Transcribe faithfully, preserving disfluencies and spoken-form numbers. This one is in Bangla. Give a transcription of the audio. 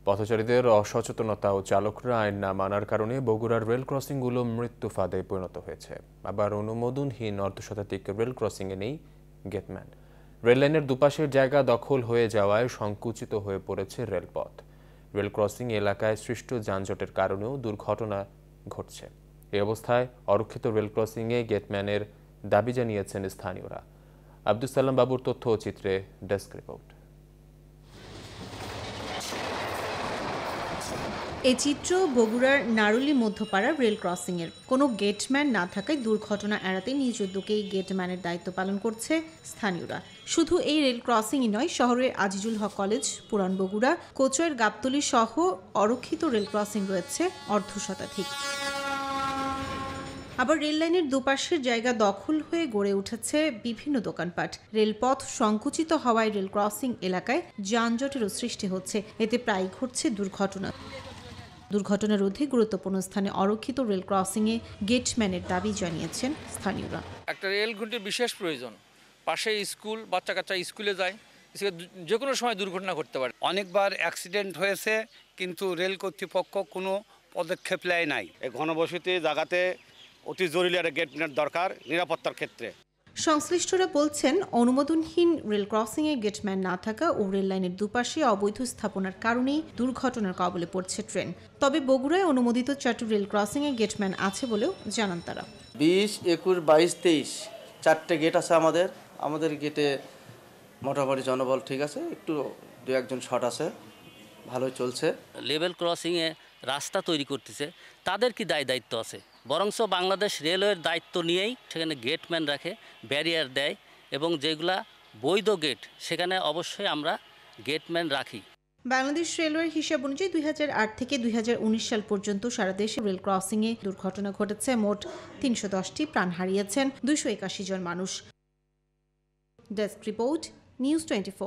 পথচারীদের অসচেতনতা ও চালকরা আইন না মানার কারণে বগুড়ার রেল ক্রসিংগুলো মৃত্যু ফাঁদে পরিণত হয়েছে। আবার অনুমোদনহীন অর্ধশতাধিক রেল ক্রসিংয়ে নেই গেটম্যান। রেললাইনের দুপাশের জায়গা দখল হয়ে যাওয়ায় সংকুচিত হয়ে পড়েছে রেলপথ। রেল ক্রসিং এলাকায় সৃষ্ট যানজটের কারণেও দুর্ঘটনা ঘটছে। এই অবস্থায় অরক্ষিত রেল ক্রসিংয়ে গেটম্যানের দাবি জানিয়েছেন স্থানীয়রা। আব্দুস সালাম বাবুর তথ্য ও চিত্রে ডেস্ক রিপোর্ট। এই চিত্র বগুড়ার নারুলি মধ্যপাড়ার রেল ক্রসিং এর। কোনো গেটম্যান না থাকায় দুর্ঘটনা এড়াতে নিজ উদ্যোগেই গেটম্যানের দায়িত্ব পালন করছে স্থানীয়রা। শুধু এই রেল ক্রসিংই নয়, শহরের আজিজুল হক কলেজ, পুরান বগুড়া, কোচয়ের গাবতলী সহ অরক্ষিত রেল ক্রসিং রয়েছে অর্ধশতাধিক। আবার রেল লাইনের দুপাশের জায়গা দখল হয়ে গড়ে উঠেছে বিভিন্ন দোকানপাট। রেলপথ সংকুচিত হওয়ায় রেল ক্রসিং এলাকায় যানজটেরও সৃষ্টি হচ্ছে। এতে প্রায় ঘটছে দুর্ঘটনা। দুর্ঘটনা রোধে গুরুত্বপূর্ণ স্থানে অরক্ষিত রেল ক্রসিংয়ে গেটম্যানের দাবি জানিয়েছেন স্থানীয়রা। একটা রেল খুঁটির বিশেষ প্রয়োজন। পাশে স্কুল, বাচ্চা কাচ্চা স্কুলে যায়, যে কোনো সময় দুর্ঘটনা ঘটতে পারে। অনেকবার অ্যাক্সিডেন্ট হয়েছে, কিন্তু রেল কর্তৃপক্ষ কোনো পদক্ষেপ নেয় নাই। এই ঘনবসতি জায়গাতে অতি জরুরি একটা গেটম্যান দরকার নিরাপত্তার ক্ষেত্রে। সংশ্লিষ্টরা বলছেন, অনুমোদনহীন রেল ক্রসিংয়ে গেটম্যান না থাকা ও রেল লাইনের দুপাশে অবৈধ স্থাপনার কারণেই দুর্ঘটনার কবলে পড়ছে ট্রেন। তবে বগুড়ায় অনুমোদিত চারটি রেল ক্রসিংয়ে গেটম্যান আছে বলেও জানান তারা। বিশ, একুশ, বাইশ, তেইশ চারটে গেট আছে আমাদের। আমাদের গেটে মোটামুটি জনবল ঠিক আছে, একটু দু একজন শর্ট আছে, ভালোই চলছে। লেভেল ক্রসিংয়ে রাস্তা তৈরি করতেছে, তাদের কি দায় দায়িত্ব আছে? বরঞ্চ বাংলাদেশ রেলওয়ের দায়িত্ব নিয়েই সেখানে গেটম্যান রাখে, ব্যারিয়ার দেয়, এবং যেগুলা বৈধ গেট সেখানে অবশ্যই আমরা গেটম্যান রাখি। বাংলাদেশ রেলওয়ের হিসাব অনুযায়ী দুই হাজার আট থেকে দুই হাজার উনিশ সাল পর্যন্ত সারা দেশে রেল ক্রসিংয়ে দুর্ঘটনা ঘটেছে। মোট তিনশো দশটি, প্রাণ হারিয়েছেন দুইশো একাশি জন মানুষ। Desk report, news twenty four.